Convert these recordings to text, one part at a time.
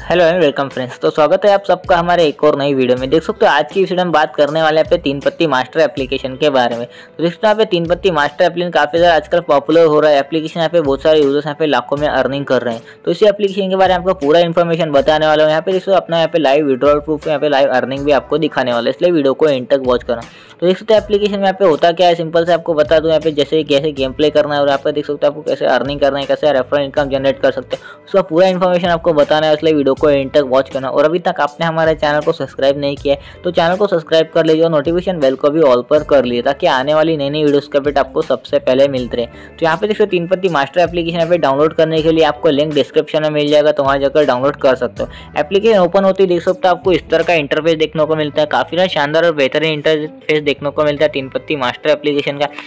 Hello and welcome friends. तो स्वागत है आप सबका हमारे एक और नई वीडियो में। देख सकते हो आज की वीडियो में बात करने वाले हैं पे तीन पत्ती मास्टर एप्लीकेशन के बारे में। तो देख सकते हो यहाँ पे तीन पत्ती मास्टर एप्लीकेशन काफी ज़्यादा आजकल पॉपुलर हो रहा है। एप्लीकेशन यहाँ पे बहुत सारे यूजर्स यहाँ पे लाखों में अर्निंग कर रहे हैं। तो इसी एप्लीकेशन के बारे में आपको पूरा इन्फॉर्मेशन बताने वाला हूँ। यहाँ पे देखो अपना यहाँ पे लाइव विड्रॉल प्रूफ यहाँ पे लाइव अर्निंग भी आपको दिखाने वाला है, इसलिए वीडियो को एंड तक वॉच करना। तो देख सकते हो एप्लीकेशन में यहाँ पे होता क्या है, सिंपल से आपको बता दूं यहाँ पे जैसे कैसे गेम प्ले करना है और यहाँ पे देख सकते हो आपको कैसे अर्निंग करना है, कैसे रेफरल इनकम जनरेट कर सकते हैं, उसका पूरा इन्फॉर्मेशन आपको बताना है, इसलिए वीडियो को एंड तक वॉच करना। और अभी तक आपने हमारे चैनल को सब्सक्राइब नहीं किया है तो चैनल को सब्सक्राइब कर लीजिए और नोटिफिकेशन बेल को भी ऑल पर कर लीजिए ताकि आने वाली नई नई वीडियोस का अपडेट आपको सबसे पहले मिलते रहे। तो यहाँ पे देखो तीन पत्ती मास्टर एप्लीकेशन यहाँ पे डाउनलोड करने के लिए आपको लिंक डिस्क्रिप्शन में मिल जाएगा, तो वहाँ जाकर डाउनलोड कर सकते हो। एप्लीकेशन ओपन होती देख सकते हो आपको इस तरह का इंटरफेस देखने को मिलता है, काफी शानदार और बेहतरीन इंटरफेस देखने को मिलता है तीन पत्ती मास्टर एप्लीकेशन का।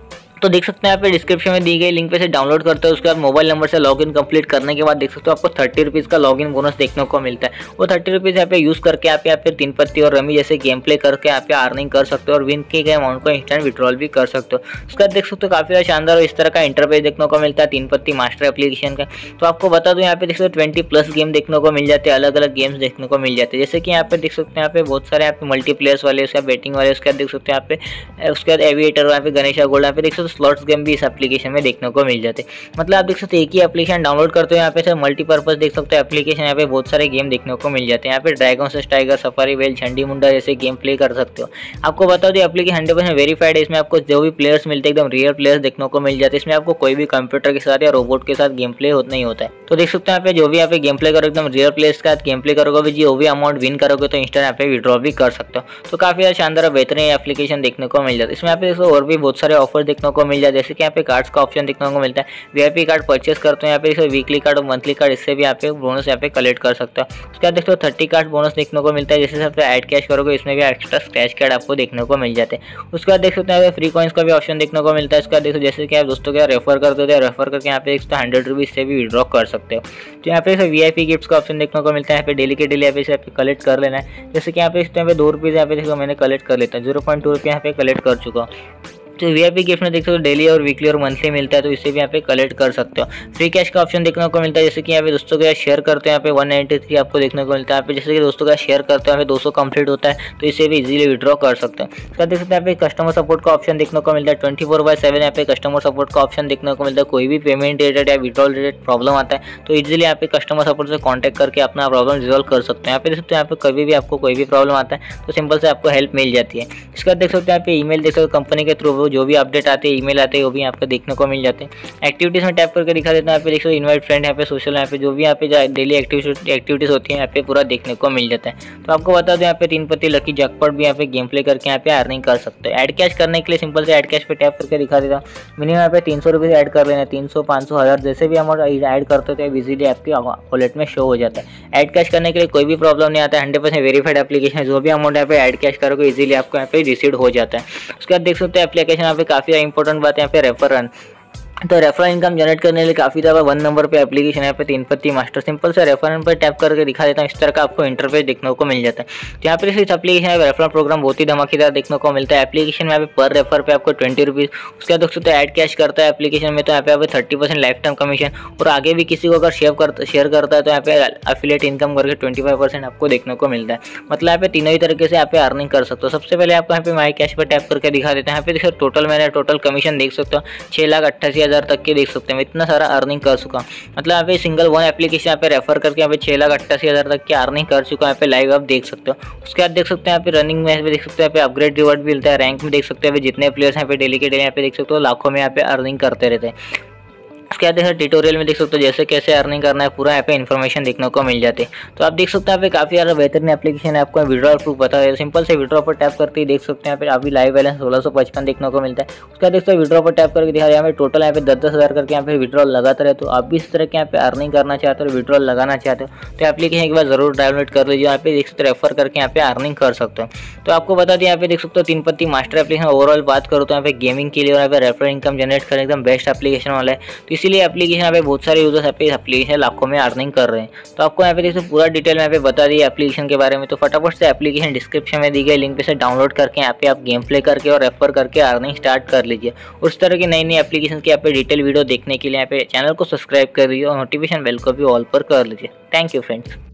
तो देख सकते हैं यहाँ पे डिस्क्रिप्शन में दी गई लिंक पे से डाउनलोड करते हो। उसके बाद मोबाइल नंबर से लॉगिन कंप्लीट करने के बाद देख सकते हो आपको 30 रुपीज़ का लॉगिन बोनस देखने को मिलता है। वो 30 रुपीज़ यहाँ पे यूज़ करके आप यहाँ पे तीन पत्ती और रमी जैसे गेम प्ले करके आप यहाँ अर्निंग कर सकते हो और विन किए गए अमाउंट को इंस्टेंट विड्रॉल भी कर सकते हो। उसके बाद देख सकते हो काफ़ी शानदार और इस तरह का इंटरफेस देखने को मिलता है तीन पत्ती मास्टर एप्लीकेशन का। तो आपको बता दूँ यहाँ पे देख सकते हो 20+ गेम देखने को मिल जाते हैं, अलग अलग गेम्स देखने को मिल जाते हैं। जैसे कि यहाँ पे देख सकते हैं यहाँ पे बहुत सारे यहाँ पे मल्टीप्लेयर्स वाले, उसके बाद बैटिंग वाले, उसके बाद देख सकते हैं यहाँ पे उसके बाद एविएटर, यहाँ पे गणेशा गोल्ड, यहाँ पे देख सकते हो स्लॉट्स गेम भी एप्लीकेशन में देखने को मिल जाते हैं। मतलब आप देख सकते हैं एक ही एप्लीकेशन डाउनलोड करते हो यहाँ पे मल्टीपर्पज देख सकते हो एप्लीकेशन, यहाँ पे बहुत सारे गेम देखने को मिल जाते हैं। यहाँ पे ड्रैगन से टाइगर, सफारी वेल, झंडी मुंडा जैसे गेम प्ले कर सकते हो। आपको बता दो एप्लीकेशन 100% वेरीफाइड है। इसमें आपको जो भी प्लेयर्स मिलते हैं एकदम रियल प्लेयर्स देखने को मिल जाते हैं। इसमें आपको कोई भी कंप्यूटर के साथ या रोबोट के साथ गेम प्ले नहीं होता है। तो देख सकते हैं यहाँ पे जो भी यहाँ पे गेम प्ले करोगे एकदम रियल प्लेयर्स के साथ गेम प्ले करोगे, जो भी अमाउंट विन करोगे तो इंस्टेंट यहाँ पे विड्रॉ भी कर सकते हो। तो काफी शानदार और बेहतरीन एप्लीकेशन देखने को मिल जाता है। इसमें यहाँ पे देखो और भी बहुत सारे ऑफर देखने को मिल जाते हैं, जैसे कि यहाँ पे कार्ड्स का ऑप्शन देखने को मिलता है। वीआईपी कार्ड परचेस करते हैं यहाँ पे वीकली कार्ड और मंथली कार्ड, इससे भी यहाँ पे बोनस यहाँ पे कलेक्ट कर सकते हो। उसके बाद देखते हो 30 कार्ड बोनस देखने को मिलता है, जैसे यहाँ पे ऐड कैश करोगे इसमें भी एक्स्ट्रा स्क्रैच कार्ड आपको देखने को मिल जाते हैं। उसके बाद देख सकते हैं फ्री कॉइन्स का भी ऑप्शन देखने को मिलता है। इसका देखो जैसे कि आप दोस्तों के रेफर करते हो, रेफर करके यहाँ पे 100 रुपीज़ से भी विड्रॉ कर सकते हो। तो यहाँ पे वीआईपी गिफ्ट्स का ऑप्शन देखने को मिलता है। यहाँ पे डेली के डेली यहाँ पे कलेक्ट कर लेना है। जैसे कि यहाँ पे इस टाइम पे 2 रुपीज़ यहाँ पे देखो मैंने कलेक्ट कर लेता है, 0.2 रुपये यहाँ पे कलेक्ट कर चुका हूँ। तो वीआईपी गिफ्ट में देख सकते हो डेली और वीकली और मंथली मिलता है, तो इसे भी यहाँ पे कलेक्ट कर सकते हो। फ्री कैश का ऑप्शन देखने को मिलता है, जैसे कि यहाँ पे दोस्तों के साथ शेयर करते हैं यहाँ पे 193 आपको देखने को मिलता है। यहाँ पे जैसे कि दोस्तों का शेयर करते हैं यहाँ पे 200 कंप्लीट होता है, तो इसे भी इजीली विड्रॉ कर सकते हैं। उसका देख सकते हैं यहाँ पे कस्टमर सपोर्ट का ऑप्शन देखने को मिलता है। 24/7 यहाँ पे कस्टमर सपोर्ट का ऑप्शन देखने को मिलता है। कोई भी पेमेंट रिलेटेड या विड्रॉल रिलेटेड प्रॉब्लम आता है तो इजीली यहाँ पे कस्टमर सपोर्ट से कॉन्टैक्ट करके अपना प्रॉब्लम रिजॉल्व कर सकते हैं। यहाँ पे देख सकते हैं यहाँ पे कभी भी आपको कोई भी प्रॉब्लम आता है तो सिंपल से आपको हेल्प मिल जाती है। इसका देख सकते हैं यहाँ पे ईमेल देख सकते हो, कंपनी के थ्रू जो भी अपडेट आते हैं ईमेल आते हैं वो भी आपको देखने को मिल जाते हैं। एक्टिविटीज में टैप करके दिखा देते हैं, यहाँ पे देखो इनवाइट फ्रेंड, यहाँ पे सोशल, यहाँ पे जो भी यहाँ पे डेली एक्टिविटीज होती है यहाँ पे पूरा देखने को मिल जाता है। तो आपको बता दो यहाँ पे तीन पत्ती लकी जैकपॉट भी यहाँ पे गेम प्ले करके यहाँ पे अर्निंग कर सकते हैं। ऐड कैश करने के लिए सिंपल से ऐड कैश पे टैप करके दिखा देता हूँ। मिनिमम यहाँ पे 300 रुपीज़ ऐड कर लेना है, 300, 500, 1000 जैसे भी अमाउंट ऐड करते हो तो इजीली आपकी वॉलेट में शो हो जाता है। ऐड कैश करने के लिए कोई भी प्रॉब्लम नहीं आता है, 100% वेरीफाइड एप्लीकेशन है। जो भी अमाउंट यहाँ पे ऐड कैश करोगे इजीली आपको यहाँ पे रिसीव हो जाता है। उसके बाद देख सकते हैं एप्लीकेशन यहाँ पे काफी इंपॉर्टेंट बात है यहाँ पे रेफर रन। तो रेफरल इनकम जनरेट करने के लिए काफी ज़्यादा 1 नंबर पे एप्लीकेशन है पे तीन पत्ती मास्टर। सिंपल से रेफरल पर टैप करके दिखा देता हूँ, इस तरह का आपको इंटरफेस देखने को मिल जाता है। तो यहाँ पे इस एप्लीकेशन में रेफरल प्रोग्राम बहुत ही धमाकेदार देखने को मिलता है। एप्लीकेशन में यहाँ पे पर रेफर पे आपको 20 रुपीज़, उसके बाद दोस्तों ऐड कैश करता है एप्लीकेशन में तो यहाँ पे 30% लाइफ टाइम कमीशन, और आगे भी किसी को अगर शेयर करता है तो यहाँ पे एफिलिएट इनकम करके 25% आपको देखने को मिलता है। मतलब यहाँ पे तीनों ही तरीके से यहाँ पे अर्निंग कर सकते हो। सबसे पहले आपको यहाँ पे माई कैश पर टैप करके दिखा देते हैं। यहाँ पे देखो टोटल मैंने टोटल कमीशन देख सकते हो 6,88,000 तक के देख सकते हैं। मैं इतना सारा अर्निंग कर चुका हूँ। मतलब यहाँ पे सिंगल वन एप्लीकेशन यहाँ पे रेफर करके यहाँ पे 6,88,000 तक की अर्निंग कर चुका हूँ। यहाँ पे लाइव आप देख सकते हो। उसके बाद देख सकते हैं यहाँ पे रनिंग में देख सकते हैं यहाँ पे अपग्रेड रिवॉर्ड भी मिलता है। रैंक में देख सकते हैं जितने प्लेयर्स यहाँ पे डेली के डेली यहाँ पे देख सकते हो लाखों में यहाँ पे अर्निंग करते रहते हैं। उसके बाद देखो ट्यूटोरियल में देख सकते हो जैसे कैसे अर्निंग करना है पूरा यहाँ पे इन्फॉर्मेशन देखने को मिल जाती है। तो आप देख सकते हैं यहाँ पे काफी ज़्यादा बेहतरीन एप्लीकेशन है। आपको विड्रॉल प्रूफ बता है, सिंपल से विड्रॉ पर टैप करते ही देख सकते हैं यहाँ पे अभी लाइव बैलेंस 1655 देखने को मिलता है। उसके बाद देख सकते हैं विड्रॉ पर टैप करके दिखा यहाँ पे टोटल यहाँ पे 10,000 करके यहाँ पे विड्रॉल लगाता रहे। तो आप भी इस तरह के यहाँ पे अर्निंग करना चाहते हो, विड्रॉल लगाना चाहते हो तो एप्लीकेशन एक बार जरूर डाउनलोड कर लीजिए। यहाँ पे देख सकते रेफर करके यहाँ पे अर्निंग कर सकते हो। तो आपको बता दें यहाँ पे देख सकते हो तीन पत्ती मास्टर एप्लीकेशन ओवरऑल बात करो तो यहाँ पे गेमिंग के लिए और यहाँ पे रेफर इनकम जनरेट करने एकदम बेस्ट एप्लीकेशन वाला है। तो इसीलिए एप्लीकेशन बहुत सारे यूजर्स यहाँ पे एप्लीकेशन लाखों में अर्निंग कर रहे हैं। तो आपको यहाँ पे देखिए पूरा डिटेल में यहाँ पे बता दी एप्लीकेशन के बारे में। तो फटाफट से एप्लीकेशन डिस्क्रिप्शन में दी गई लिंक पे से डाउनलोड करके यहाँ पे आप गेम प्ले करके और रेफर करके अर्निंग स्टार्ट कर लीजिए। उस तरह की नई नई एप्लीकेशन की यहाँ पे डिटेल वीडियो देखने के लिए यहाँ पे चैनल को सब्सक्राइब कर लीजिए और नोटिफिकेशन बेल को भी ऑल पर कर लीजिए। Thank you friends.